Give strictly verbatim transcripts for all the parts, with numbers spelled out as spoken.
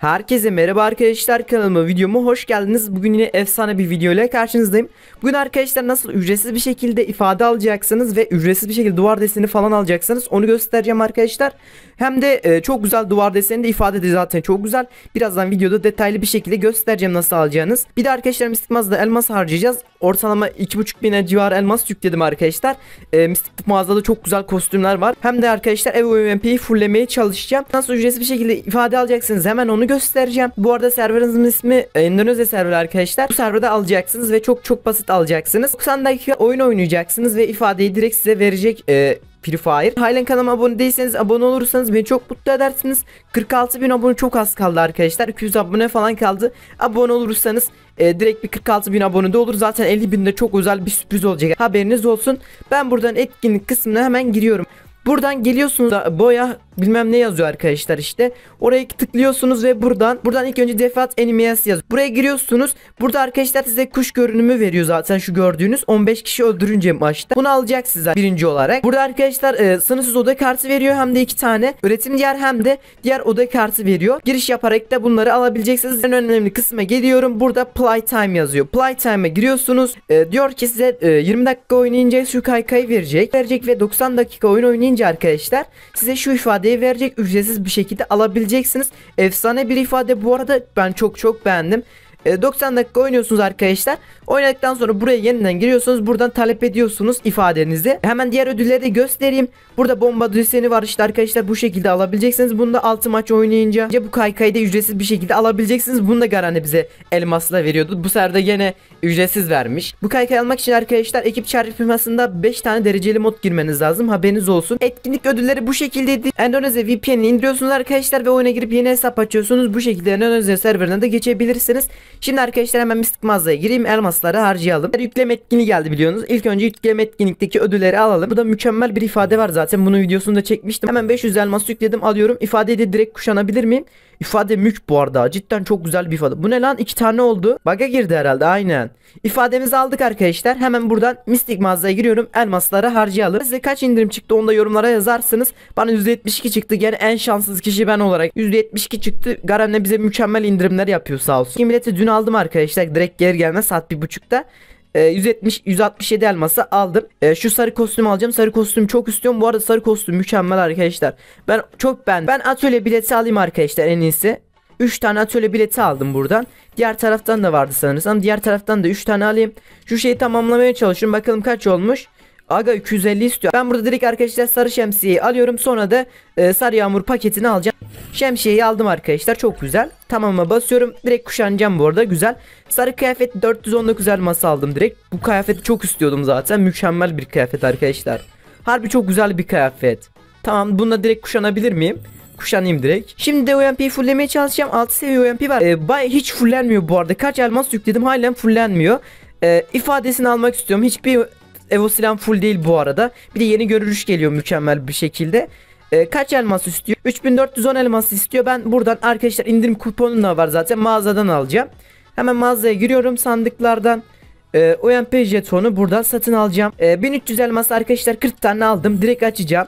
Herkese merhaba arkadaşlar, kanalıma videoma hoş geldiniz. Bugün yine efsane bir video ile karşınızdayım. Bugün arkadaşlar nasıl ücretsiz bir şekilde ifade alacaksınız ve ücretsiz bir şekilde duvar deseni falan alacaksınız onu göstereceğim arkadaşlar. Hem de e, çok güzel duvar deseni de ifade de zaten çok güzel. Birazdan videoda detaylı bir şekilde göstereceğim nasıl alacağınız. Bir de arkadaşlar Mystic mağazada elmas harcayacağız. Ortalama iki buçuk bine civarı elmas yükledim arkadaşlar. E, Mystic mağazada çok güzel kostümler var. Hem de arkadaşlar Evo U M P'yi fulllemeye çalışacağım. Nasıl ücretsiz bir şekilde ifade alacaksınız hemen onu göstereceğim. Bu arada serverimizin ismi e, Endonezya server arkadaşlar. Bu serverda alacaksınız ve çok çok basit alacaksınız. doksan dakika oyun oynayacaksınız ve ifadeyi direkt size verecek e, Free Fire. Halen kanalıma abone değilseniz abone olursanız beni çok mutlu edersiniz. kırk altı bin abone çok az kaldı arkadaşlar. iki yüz abone falan kaldı. Abone olursanız e, direkt bir kırk altı bin abone de olur. Zaten elli binde çok özel bir sürpriz olacak. Haberiniz olsun. Ben buradan etkinlik kısmına hemen giriyorum. Buradan geliyorsunuz, boya bilmem ne yazıyor arkadaşlar işte. Oraya tıklıyorsunuz ve buradan buradan ilk önce Defat Enemies yazıyor. Buraya giriyorsunuz. Burada arkadaşlar size kuş görünümü veriyor zaten şu gördüğünüz. on beş kişi öldürünce maçta. Bunu alacaksınız birinci olarak. Burada arkadaşlar e, sınırsız oda kartı veriyor. Hem de iki tane. Üretim diğer hem de diğer oda kartı veriyor. Giriş yaparak da bunları alabileceksiniz. En önemli kısma geliyorum. Burada Playtime yazıyor. Playtime'a giriyorsunuz. E, diyor ki size e, yirmi dakika oynayınca şu kaykayı verecek. Verecek ve doksan dakika oyun oynayınca arkadaşlar size şu ifadeyi verecek, ücretsiz bir şekilde alabileceksiniz. Efsane bir ifade bu arada, ben çok çok beğendim. e, doksan dakika oynuyorsunuz arkadaşlar. Oynadıktan sonra buraya yeniden giriyorsunuz. Buradan talep ediyorsunuz ifadenizi. Hemen diğer ödülleri de göstereyim. Burada bomba deseni var işte arkadaşlar, bu şekilde alabileceksiniz. Bunu da altı maç oynayınca bu kaykayı da ücretsiz bir şekilde alabileceksiniz. Bunu da garanti bize elmasla veriyordu. Bu sefer de yine ücretsiz vermiş. Bu kaykayı almak için arkadaşlar ekip çarpışmasında beş tane dereceli mod girmeniz lazım. Haberiniz olsun. Etkinlik ödülleri bu şekildeydi. Endonezya V P N'ini indiriyorsunuz arkadaşlar ve oyuna girip yeni hesap açıyorsunuz. Bu şekilde Endonezya serverine de geçebilirsiniz. Şimdi arkadaşlar hemen Mystic mağazaya gireyim. Elmasları harcayalım. Yükleme etkinliği geldi biliyorsunuz. İlk önce yükleme etkinlikteki ödülleri alalım. Burada mükemmel bir ifade var zaten. Bunun videosunu da çekmiştim. Hemen beş yüz elmas yükledim, alıyorum. İfadeyi de direkt kuşanabilir miyim? İfade mük bu arada. Cidden çok güzel bir ifade. Bu ne lan? İki tane oldu. Bug'a girdi herhalde. Aynen. İfademizi aldık arkadaşlar. Hemen buradan Mystic mağazaya giriyorum. Elmasları harcayalım. Size kaç indirim çıktı onu da yorumlara yazarsınız. Bana yüzde yetmiş iki çıktı. Gene en şanssız kişi ben olarak. yüzde yetmiş iki çıktı. Garen'le bize mükemmel indirimler yapıyor sağ olsun. Kimileti dün aldım arkadaşlar. Direkt geri gelmez saat bir buçukta. Ee, yüz yetmiş yüz altmış yedi elması aldım. Ee, şu sarı kostümü alacağım. Sarı kostüm çok istiyorum. Bu arada sarı kostüm mükemmel arkadaşlar. Ben çok ben. Ben atölye bileti alayım arkadaşlar en iyisi. üç tane atölye bileti aldım buradan. Diğer taraftan da vardı sanırsam. Diğer taraftan da üç tane alayım. Şu şeyi tamamlamaya çalışıyorum. Bakalım kaç olmuş. Aga iki yüz elli istiyor. Ben burada direkt arkadaşlar sarı şemsiyeyi alıyorum. Sonra da e, sarı yağmur paketini alacağım. Şemsiyeyi aldım arkadaşlar. Çok güzel. Tamam'a basıyorum. Direkt kuşanacağım bu arada. Güzel. Sarı kıyafet dört yüz on dokuz elması aldım direkt. Bu kıyafeti çok istiyordum zaten. Mükemmel bir kıyafet arkadaşlar. Harbi çok güzel bir kıyafet. Tamam, bununla direkt kuşanabilir miyim? Kuşanayım direkt. Şimdi de U M P'yi fulllemeye çalışacağım. altı seviye U M P var. Ee, bay hiç fullenmiyor bu arada. Kaç elmas yükledim halen fullenmiyor. Ee, ifadesini almak istiyorum. Hiçbir Evo silahım full değil bu arada. Bir de yeni görünüş geliyor mükemmel bir şekilde. Ee, kaç elmas istiyor? üç bin dört yüz on elmas istiyor. Ben buradan arkadaşlar indirim kuponum da var zaten. Mağazadan alacağım. Hemen mağazaya giriyorum, sandıklardan. Ee, U M P jetonu buradan satın alacağım. Ee, bin üç yüz elmas arkadaşlar, kırk tane aldım. Direkt açacağım.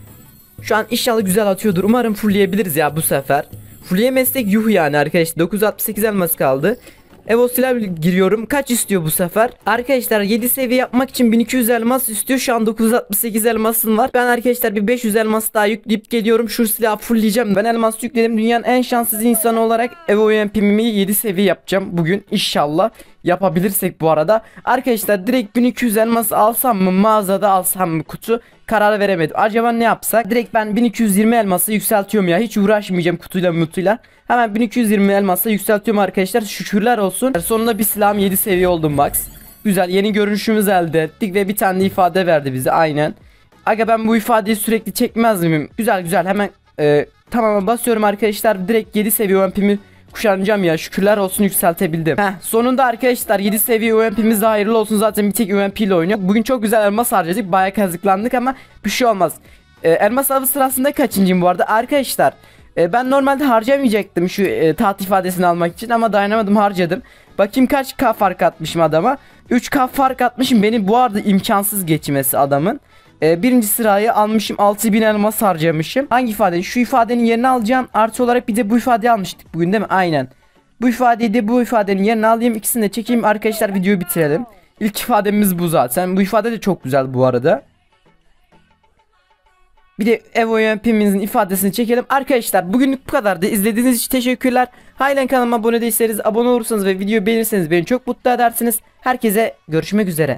Şu an inşallah güzel atıyordur. Umarım fullleyebiliriz ya bu sefer. Fullleyemezsek yuh yani arkadaşlar. dokuz yüz altmış sekiz elmas kaldı. Evo silah giriyorum. Kaç istiyor bu sefer? Arkadaşlar yedi seviye yapmak için bin iki yüz elmas istiyor. Şu an dokuz yüz altmış sekiz elmasım var. Ben arkadaşlar bir beş yüz elmas daha yükleyip geliyorum. Şu silahı fullleyeceğim. Ben elmas yükledim. Dünyanın en şanssız insanı olarak Evo U M P'mi yedi seviye yapacağım bugün. İnşallah yapabilirsek bu arada. Arkadaşlar direkt bin iki yüz elmas alsam mı, mağazada alsam mı kutu? Karar veremedim. Acaba ne yapsak? Direkt ben bin iki yüz yirmi elması yükseltiyorum ya. Hiç uğraşmayacağım kutuyla mutuyla. Hemen bin iki yüz yirmi elmasla yükseltiyorum arkadaşlar. Şükürler olsun. Sonunda bir silahım yedi seviye oldu Max. Güzel, yeni görünüşümüzü elde ettik ve bir tane de ifade verdi bize aynen. Aga ben bu ifadeyi sürekli çekmez miyim? Güzel güzel, hemen e, tamama basıyorum arkadaşlar. Direkt yedi seviye U M P'mi kuşanacağım ya, şükürler olsun yükseltebildim. Heh, sonunda arkadaşlar yedi seviye U M P'miz de hayırlı olsun, zaten bir tek U M P ile oynuyor. Bugün çok güzel elmas harcadık, bayağı kazıklandık ama bir şey olmaz. Ee, elmas avı sırasında kaçıncıyım bu arada arkadaşlar? Ee, ben normalde harcamayacaktım şu e, taht ifadesini almak için ama dayanamadım, harcadım. Bakayım kaç K fark atmışım adama. üç K fark atmışım, beni bu arada imkansız geçmesi adamın. Ee, birinci sırayı almışım, altı bin elmas harcamışım. Hangi ifade? Şu ifadenin yerine alacağım. Artı olarak bir de bu ifadeyi almıştık bugün değil mi? Aynen. Bu ifadeyi de bu ifadenin yerine alayım. İkisini de çekeyim arkadaşlar, videoyu bitirelim. İlk ifademiz bu zaten. Bu ifade de çok güzel bu arada. Bir de Evo U M P'imizin ifadesini çekelim. Arkadaşlar bugünlük bu kadardı. İzlediğiniz için teşekkürler. Halen kanalıma abone değilseniz abone olursanız ve videoyu beğenirseniz beni çok mutlu edersiniz. Herkese görüşmek üzere.